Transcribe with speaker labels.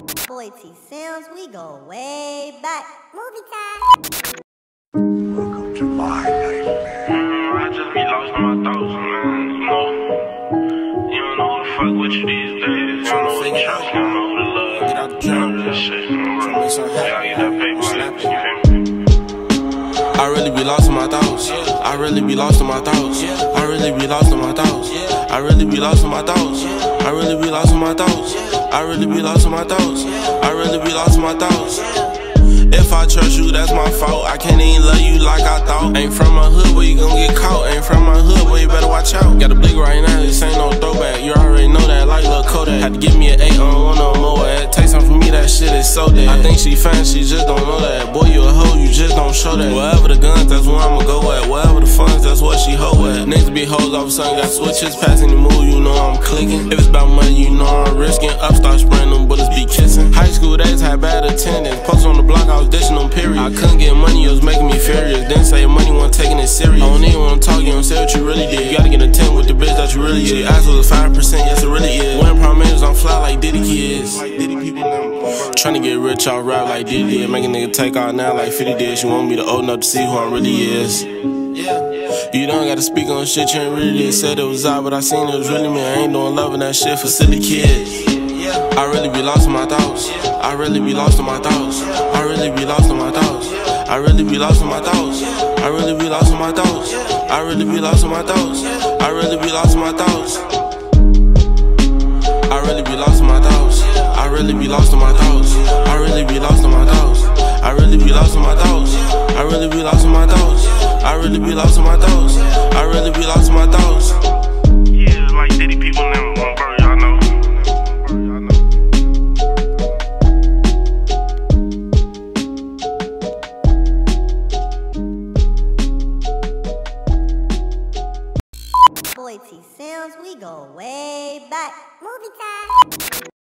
Speaker 1: Boy T Sims, we go way back. Movie time.
Speaker 2: Welcome to my nightmare.
Speaker 3: I just be lost in my thoughts, man. You don't know who the fuck with you these days. You don't know who to trust, you don't know who to love.
Speaker 4: Get out the trap.
Speaker 3: That shit,
Speaker 4: Make something happen.
Speaker 3: I get that paper,
Speaker 4: Snap
Speaker 3: you feel me?
Speaker 4: I really be lost in my thoughts. I really be lost in my thoughts. I really be lost in my thoughts. I really be lost in my thoughts. I really be lost in my thoughts. I really be lost in my thoughts. I really be lost in my thoughts. If I trust you, that's my fault. I can't even love you like I thought. Ain't from my hood, where you gon' get caught. Ain't from my hood, boy, you better watch out. Got a blick right now, this ain't no throwback. You already know that, like Lil Kodak. Had to give me an 8 on one on Moab. Take something from me, that shit is so dead. I think she fine, she just don't know that. Boy, you a hoe, you just don't show that. Wherever the guns, that's where I'ma go at. Wherever the funds, that's what she hoe at. Niggas be hoes, all of a sudden got switches. Passing the move, you know I'm clicking. If it's about money, you know I'm risking. Upstart spraying them bullets, be kissing. High school days had bad attendance. Post on the block, I was dishing them, period. I couldn't get money, it was making me furious. Then say money wasn't taking it serious. I don't even wanna talk, you don't say what you really did. You gotta get a 10 with the bitch that you really is. She asked was 5%, yes it really is. Winning primaries on fly like Diddy kids. Tryna get rich off rap like Diddy did. Make a nigga take out now like 50 did. She want me to old enough to see who I really is. You don't gotta speak on shit you ain't really did. Said it was out, but I seen it was really me. I ain't doing loving that shit for silly kids. I really be lost in my thoughts. I really be lost in my thoughts. I really be lost in my thoughts. I really be lost in my thoughts. I really be lost in my thoughts. I really be lost in my thoughts. I really be lost in my thoughts. I really be lost in my thoughts. I really be lost in my thoughts. I really be lost in my thoughts. I really be lost in my thoughts. I really be lost in my thoughts. I really be lost in my thoughts. I really be lost in my thoughts.
Speaker 3: Yeah, like Diddy people now, bro, y'all know.
Speaker 1: Boy T Sims, we go way back. Movie time.